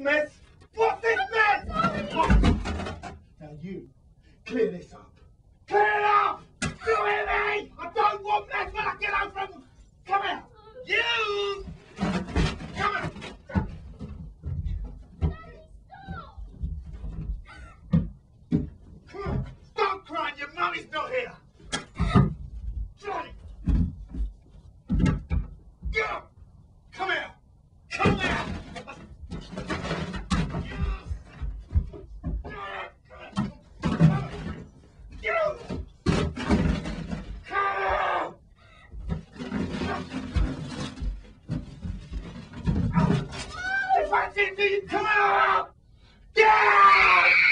mess? What's this mess? What? Now you, clear this up. Clear it up! You hear me? I don't want mess when I get home from... Come here! You! Come here! Come on! Stop crying! Your mummy's not here! Johnny! Get up! Come here! Come here! If I didn't, come out! Yeah!